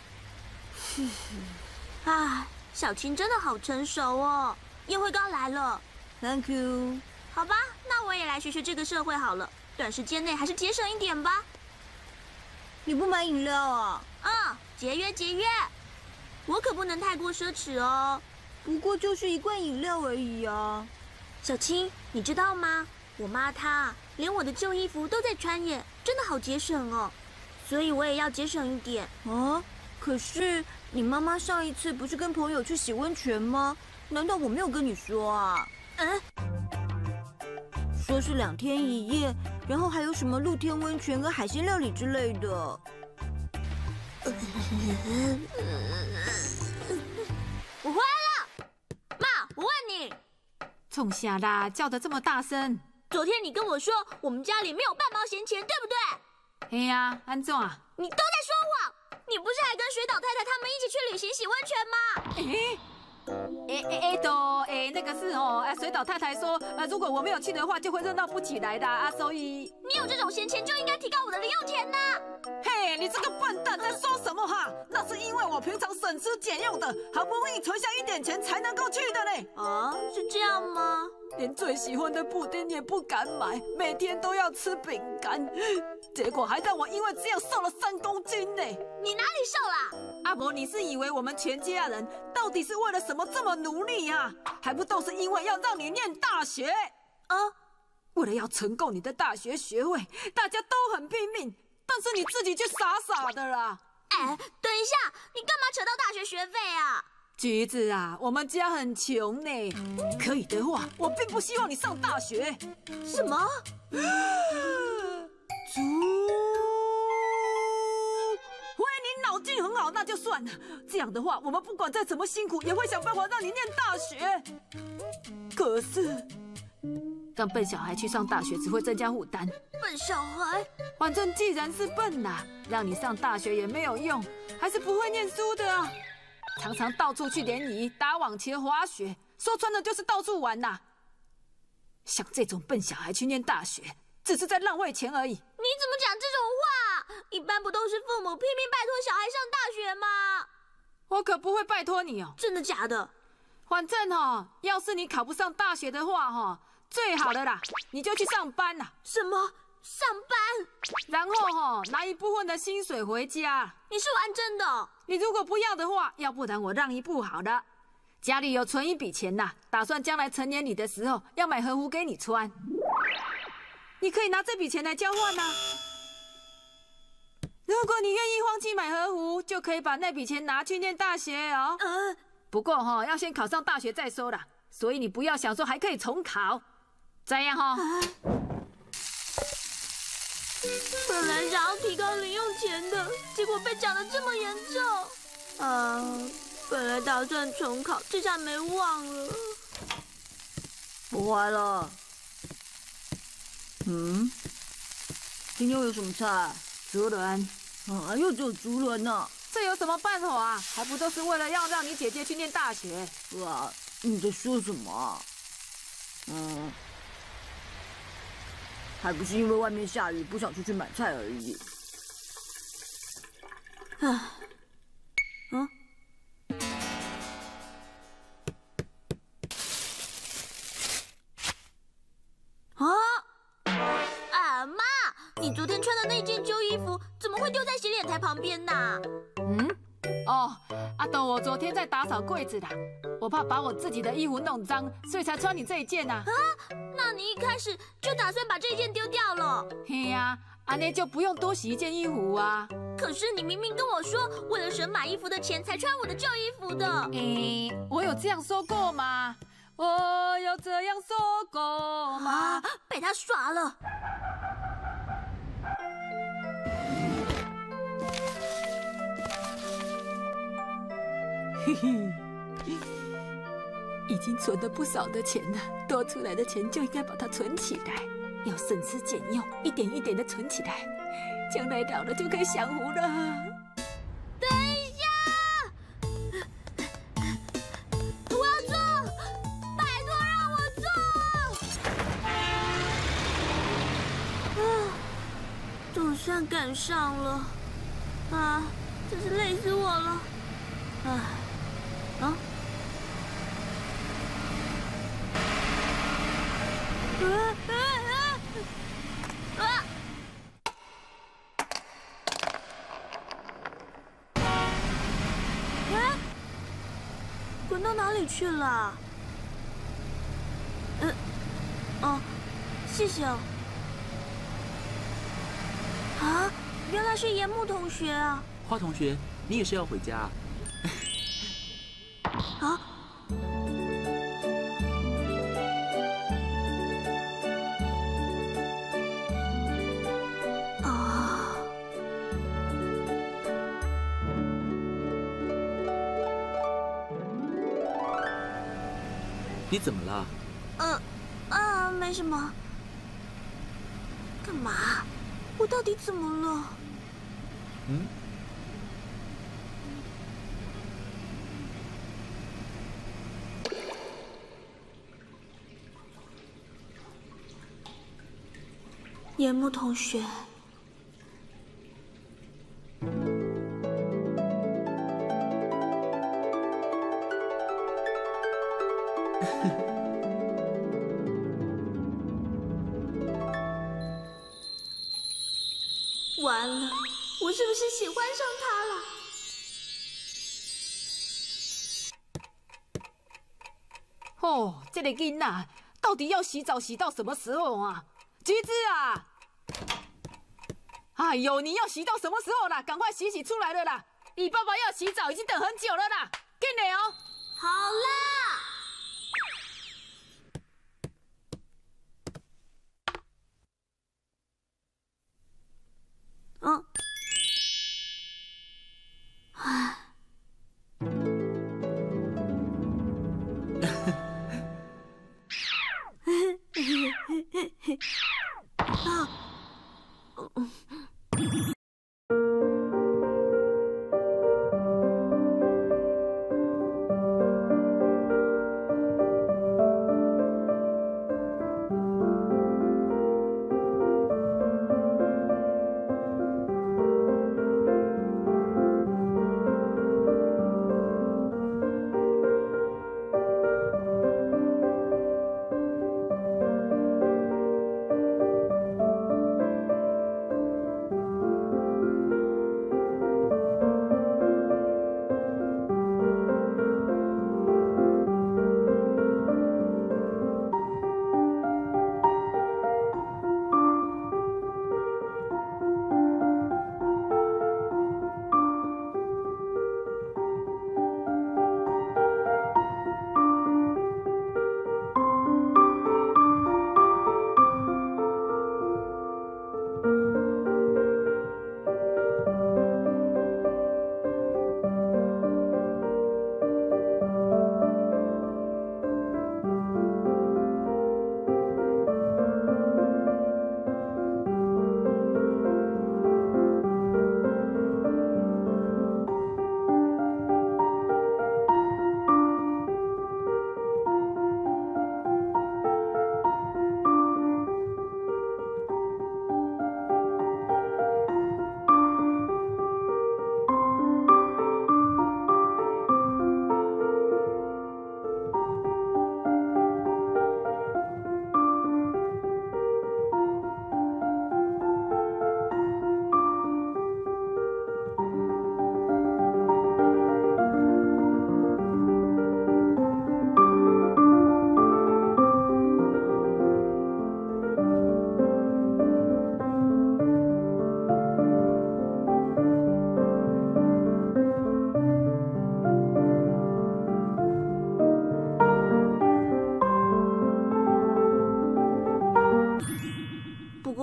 唉，小青真的好成熟哦。宴会糕来了 ，Thank you。 好吧，那我也来学学这个社会好了。短时间内还是节省一点吧。 你不买饮料啊？ 嗯，节约节约。我可不能太过奢侈哦。 不过就是一罐饮料而已啊。 小青，你知道吗？我妈她连我的旧衣服都在穿耶，真的好节省哦。所以我也要节省一点啊！可是你妈妈上一次不是跟朋友去洗温泉吗？难道我没有跟你说啊？嗯，说是两天一夜，然后还有什么露天温泉跟海鲜料理之类的。 我回来了，妈，我问你， 冲啥啦？叫得这么大声？ 昨天你跟我说我们家里没有半毛闲钱，对不对？ 哎呀，安怎啊？ 你都在说谎！你不是还跟水岛太太他们一起去旅行洗温泉吗？哎哎哎，都哎，那个是哦，哎，水岛太太说，呃，如果我没有去的话，就会热闹不起来的啊，所以你有这种闲钱，就应该提高我的零用钱呐！ 嘿，你这个笨蛋在说什么哈？那是因为我平常省吃俭用的，好不容易存下一点钱才能够去的嘞。 啊，是这样吗？ 连最喜欢的布丁也不敢买，每天都要吃饼干，结果还让我因为这样瘦了三公斤呢。 你哪里瘦啦？ 阿伯，你是以为我们全家人到底是为了什么这么努力呀、啊？还不都是因为要让你念大学？啊，为了要成功你的大学学位，大家都很拼命，但是你自己却傻傻的啦。 哎，等一下，你干嘛扯到大学学费啊？ 橘子啊，我们家很穷呢。可以的话，我并不希望你上大学。 什么？ 猪？喂，你脑筋很好，那就算了。这样的话，我们不管再怎么辛苦，也会想办法让你念大学。可是，让笨小孩去上大学只会增加负担。 笨小孩？ 反正既然是笨啦，让你上大学也没有用，还是不会念书的啊。常常到处去联谊、打网球、滑雪，说穿了就是到处玩啦。像这种笨小孩去念大学，只是在浪费钱而已。你怎么讲这种话？一般不都是父母拼命拜托小孩上大学吗？ 我可不会拜托你哦。 真的假的？ 反正哈，要是你考不上大学的话哈，最好的啦，你就去上班啦。 什么？上班？ 然后哈，拿一部分的薪水回家。 你是玩真的？ 你如果不要的话，要不然我让一步好了。家里有存一笔钱呐，打算将来成年礼的时候要买和服给你穿。你可以拿这笔钱来交换呐。如果你愿意放弃买和服，就可以把那笔钱拿去念大学哦。 呃。 不过哈、哦，要先考上大学再说啦，所以你不要想说还可以重考，这样哈、哦。啊、 本来想要提高零用钱的，结果被讲得这么严重。啊，本来打算重考，这下没望了。 我坏了。嗯，今天有什么菜？ 竹轮。 啊，又只有竹轮呢。 这有什么办法啊？还不都是为了要让你姐姐去念大学？ 哇，你在说什么？嗯，还不是因为外面下雨，不想出去买菜而已。唉，嗯， 啊，啊妈！你昨天穿的那件旧衣服怎么会丢在洗脸台旁边呢？ 嗯，哦，阿斗，我昨天在打扫柜子啦，我怕把我自己的衣服弄脏，所以才穿你这一件呐。 啊，那你一开始就打算把这一件丢掉了？ 嘿呀，安内就不用多洗一件衣服啊。 可是你明明跟我说，为了省买衣服的钱才穿我的旧衣服的。 诶，我有这样说过吗？我有这样说过吗？ 啊，被他耍了。 嘿嘿，已经存了不少的钱了，多出来的钱就应该把它存起来，要省吃俭用，一点一点的存起来，将来老了就可以享福了。 等一下，我要做，拜托让我做。啊，总算赶上了，啊，真是累死我了，啊。啊！啊啊啊！啊！哎，滚到哪里去了？嗯，哦，谢谢哦。啊，原来是岩木同学啊！ 花同学，你也是要回家？ 啊！啊！ 你怎么了？ 呃，啊，没什么。干嘛？我到底怎么了？ 嗯？ 岩木同学，完了，我是不是喜欢上他了？ 哦，这个囡仔到底要洗澡洗到什么时候啊？橘子啊！哎呦，你要洗到什么时候啦？赶快洗洗出来了啦！你爸爸要洗澡已经等很久了啦，快点哦！ 好啦。嗯。唉。啊！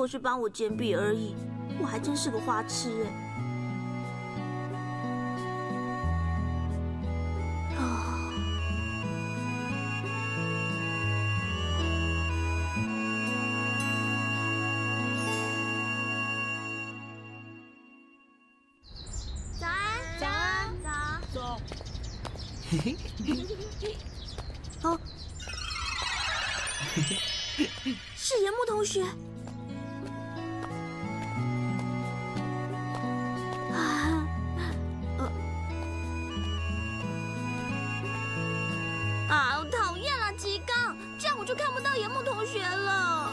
过是帮我捡笔而已，我还真是个花痴哎。早安，早安，早。早。嘿嘿。哦。是岩木同学。啊，呃，啊，讨厌了，吉刚，这样我就看不到岩木同学了。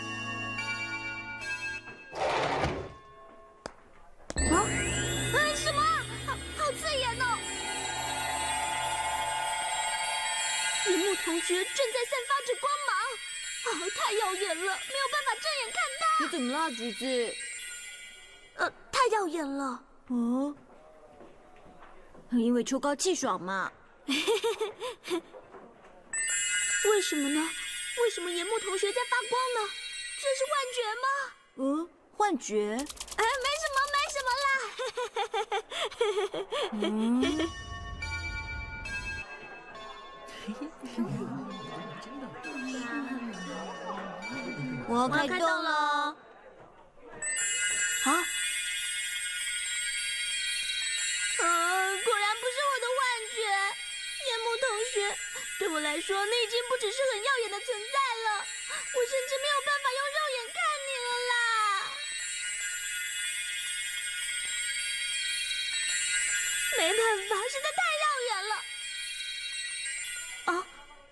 啊？哎，什么？好，好刺眼哦！岩木同学正在散发着光芒。啊，太耀眼了，没有办法正眼看他。 你怎么了，橘子？ 呃，太耀眼了。 哦，因为秋高气爽嘛。 为什么呢？为什么岩木同学在发光呢？这是幻觉吗？ 嗯，幻觉？ 哎，没什么，没什么啦。 嗯。我要开动了！ 啊！啊！果然不是我的幻觉，岩木同学，对我来说，你已经不只是很耀眼的存在了，我甚至没有办法用肉眼看你了啦！没办法，实在太耀眼了。啊！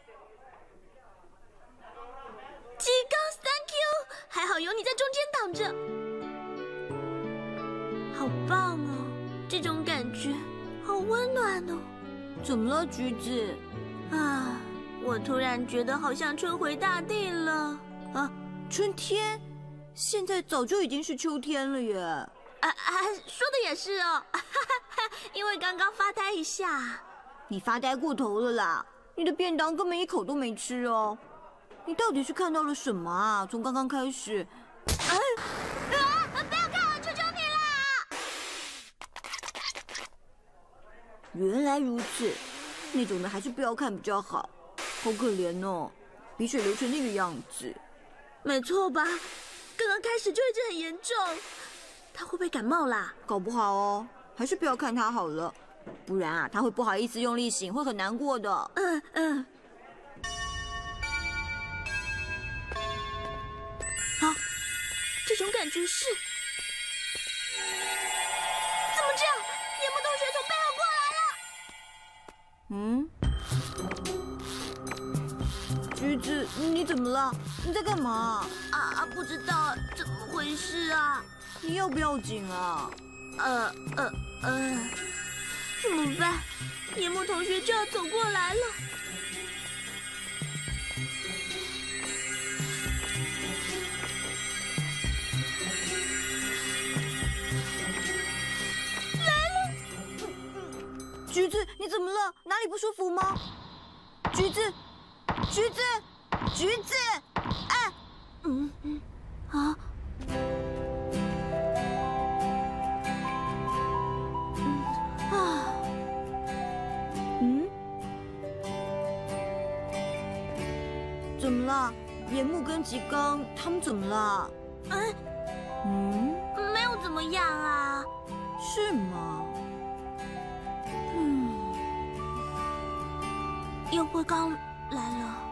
吉刚 ，Thank you， 还好有你在中间挡着，好棒哦！这种感觉好温暖哦。 怎么了，橘子？ 啊，我突然觉得好像春回大地了。 啊，春天？现在早就已经是秋天了耶！啊啊，说的也是哦，因为刚刚发呆一下。 你发呆过头了啦！你的便当根本一口都没吃哦。你到底是看到了什么啊？从刚刚开始， 哎，啊！不要看我，求求你啦！ 原来如此，那种的还是不要看比较好。好可怜哦，鼻水流成那个样子。 没错吧？刚刚开始就一直很严重，他会不会感冒啦？ 搞不好哦，还是不要看他好了，不然啊，他会不好意思用力醒，会很难过的。 嗯嗯。啊，这种感觉是……怎么这样？岩木同学从背后过来了。嗯，橘子，你怎么了？你在干嘛？ 啊啊，不知道，怎么回事啊？ 你要不要紧啊？ 呃呃呃，怎么办？岩木同学就要走过来了。 橘子，你怎么了？哪里不舒服吗？橘子，橘子，橘子，哎， 嗯嗯，啊，嗯啊， 嗯，怎么了？岩木跟吉刚他们怎么了？ 嗯嗯， 没有怎么样啊。 是吗？ 嗯，烟灰缸来了。